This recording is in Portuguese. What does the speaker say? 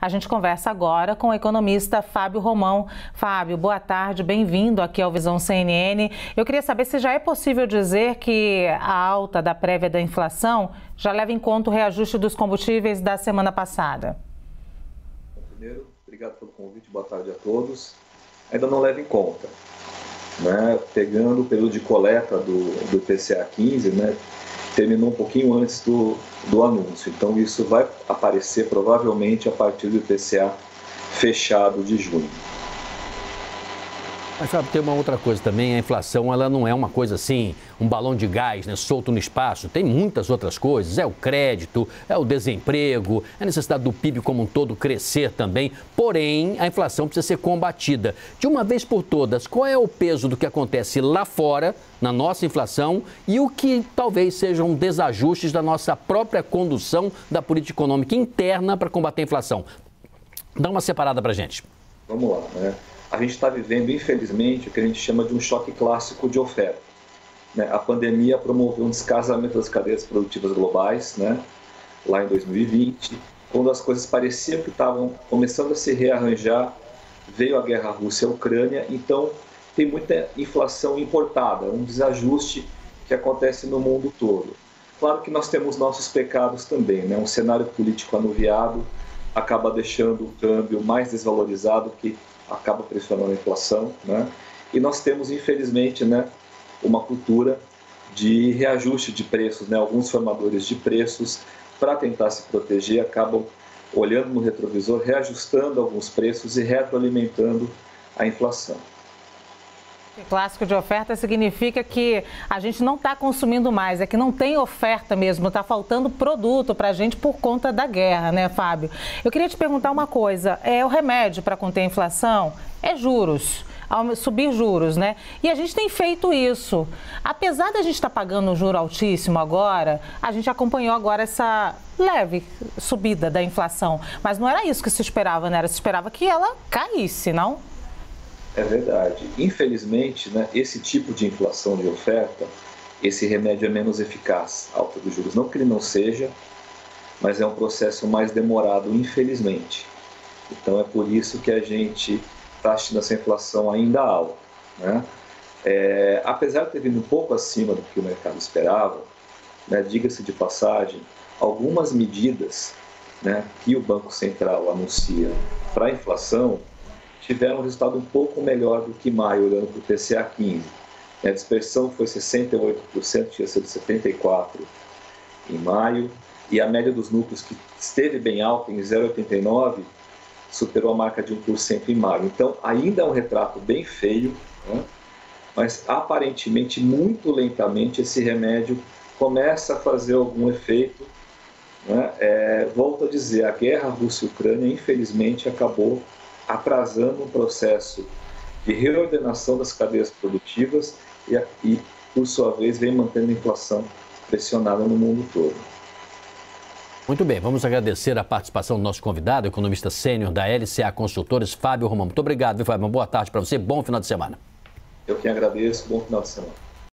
A gente conversa agora com o economista Fábio Romão. Fábio, boa tarde, bem-vindo aqui ao Visão CNN. Eu queria saber se já é possível dizer que a alta da prévia da inflação já leva em conta o reajuste dos combustíveis da semana passada. Primeiro, obrigado pelo convite, boa tarde a todos. Ainda não leva em conta, né? Pegando o período de coleta do IPCA 15, né? Terminou um pouquinho antes do anúncio, então isso vai aparecer provavelmente a partir do IPCA fechado de junho. Mas sabe, tem uma outra coisa também, a inflação ela não é uma coisa assim, um balão de gás, né, solto no espaço, tem muitas outras coisas, é o crédito, é o desemprego, é a necessidade do PIB como um todo crescer também, porém a inflação precisa ser combatida. De uma vez por todas, qual é o peso do que acontece lá fora, na nossa inflação, e o que talvez sejam desajustes da nossa própria condução da política econômica interna para combater a inflação? Dá uma separada para a gente. Vamos lá, né? A gente está vivendo, infelizmente, o que a gente chama de um choque clássico de oferta, né? A pandemia promoveu um descasamento das cadeias produtivas globais, né? Lá em 2020, quando as coisas pareciam que estavam começando a se rearranjar, veio a guerra Rússia-Ucrânia, então tem muita inflação importada, um desajuste que acontece no mundo todo. Claro que nós temos nossos pecados também, né? Um cenário político anuviado acaba deixando o câmbio mais desvalorizado, que acaba pressionando a inflação, né? E nós temos, infelizmente, né, uma cultura de reajuste de preços, né? Alguns formadores de preços, para tentar se proteger, acabam olhando no retrovisor, reajustando alguns preços e retroalimentando a inflação. Clássico de oferta significa que a gente não está consumindo mais, é que não tem oferta mesmo, está faltando produto para a gente por conta da guerra, né, Fábio? Eu queria te perguntar uma coisa, o remédio para conter a inflação é juros, subir juros, né? E a gente tem feito isso. Apesar da gente estar pagando um juro altíssimo agora, a gente acompanhou agora essa leve subida da inflação, mas não era isso que se esperava, né? Se esperava que ela caísse, não? É verdade. Infelizmente, né, esse tipo de inflação de oferta, esse remédio é menos eficaz, alta dos juros. Não que ele não seja, mas é um processo mais demorado, infelizmente. Então é por isso que a gente está assistindo essa inflação ainda alta, né? Apesar de ter vindo um pouco acima do que o mercado esperava, né, diga-se de passagem, algumas medidas, né, que o Banco Central anuncia para a inflação tiveram um resultado um pouco melhor do que maio, olhando para o IPCA 15. A dispersão foi 68%, tinha sido 74% em maio, e a média dos núcleos, que esteve bem alta, em 0,89%, superou a marca de 1% em maio. Então, ainda é um retrato bem feio, né? Mas aparentemente, muito lentamente, esse remédio começa a fazer algum efeito, né? Volto a dizer, a guerra Rússia-Ucrânia, infelizmente, acabou atrasando um processo de reordenação das cadeias produtivas e, por sua vez, vem mantendo a inflação pressionada no mundo todo. Muito bem, vamos agradecer a participação do nosso convidado, o economista sênior da LCA Consultores, Fábio Romão. Muito obrigado, viu, Fábio? Uma boa tarde para você, bom final de semana. Eu que agradeço, bom final de semana.